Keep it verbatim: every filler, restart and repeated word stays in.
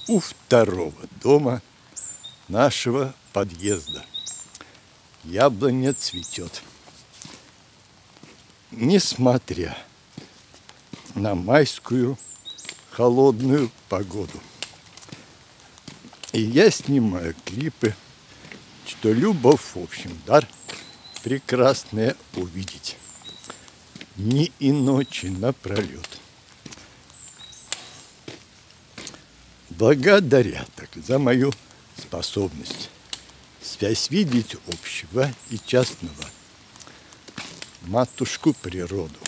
у второго дома нашего подъезда. Яблоня цветет. Несмотря на майскую холодную погоду. И я снимаю клипы, что любовь, в общем, дар прекрасное увидеть. Дни и ночи напролет. Благодаря так за мою способность связь видеть общего и частного, матушку природу